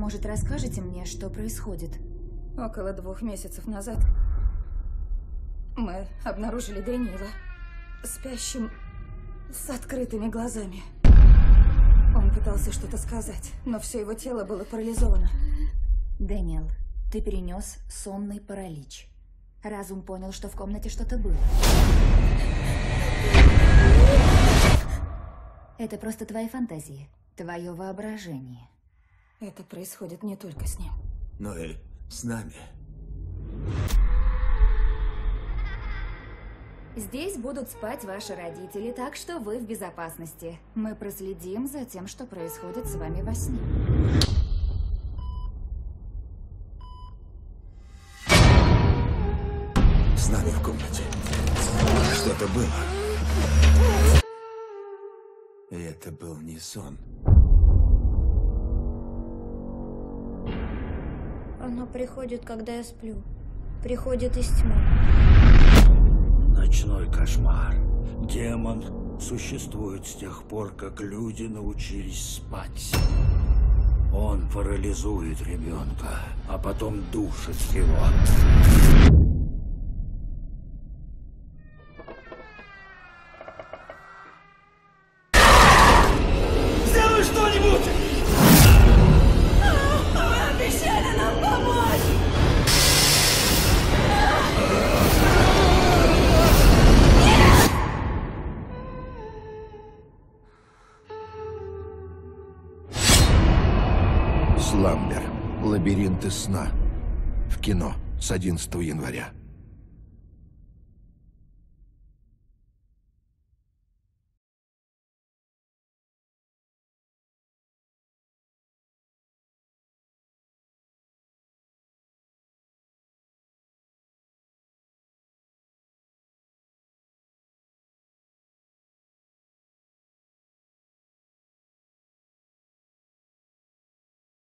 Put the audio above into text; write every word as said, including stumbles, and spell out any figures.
Может, расскажете мне, что происходит? Около двух месяцев назад мы обнаружили Дэниела спящим с открытыми глазами. Он пытался что-то сказать, но все его тело было парализовано. Дэниел, ты перенес сонный паралич. Разум понял, что в комнате что-то было. Это просто твои фантазии, твое воображение. Это происходит не только с ним. Но и с нами. Здесь будут спать ваши родители, так что вы в безопасности. Мы проследим за тем, что происходит с вами во сне. С нами в комнате что-то было. И это был не сон. Оно приходит, когда я сплю. Приходит из тьмы. Ночной кошмар. Демон существует с тех пор, как люди научились спать. Он парализует ребенка, а потом душит его. Сделай что-нибудь! Вы обещали нам помочь! Сламбер. Лабиринты сна. В кино с одиннадцатого января.